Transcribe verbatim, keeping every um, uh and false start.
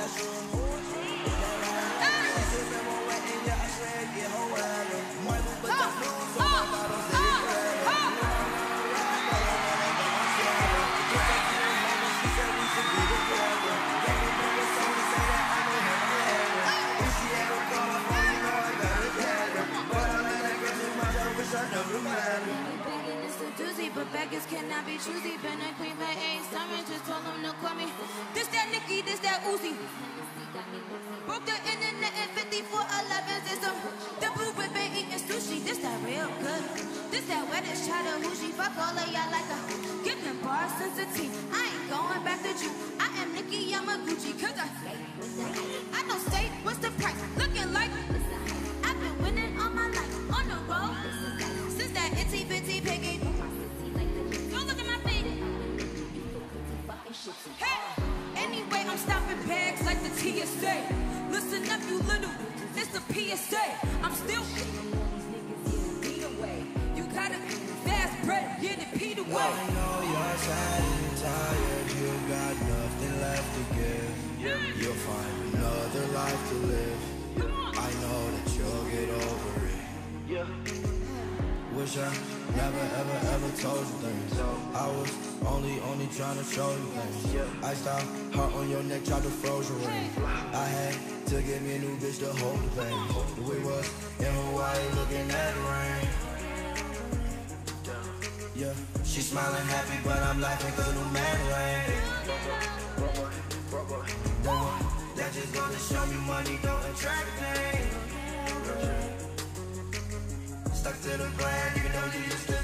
But beggars cannot be choosy. Been a queen for eight summers, just told them to call me. This that Nicki, this that Uzi. Broke the internet in fifty-four elevens and some the blue ribbon eating sushi. This that real good. This that wedding Chattahoochee. Fuck all of y'all like a give them bars since a teen. I ain't going back to you. I am Nicki Yamaguchi. Cause I I don't say what's the price. Looking like I've been winning all my life on the road since that itty bitty piggy. Hey! Anyway, I'm stopping bags like the T S A. Listen up, you little, it's the P S A. I'm still you gotta fast bread, get it Pete away. I know you're sad and tired, you got nothing left to give. Yeah. You'll find another life to live. I know that you'll get over it. Yeah. Wish I never ever ever told you things. I was only, only trying to show you things. Iced out, heart on your neck, tried to froze your ring. I had to get me a new bitch to hold the pain. We was in Hawaii looking at the rain. Yeah, she's smiling happy, but I'm laughing cause the new man lame. That just goes to show me money don't attract pain. Stuck to the grind, even though you used to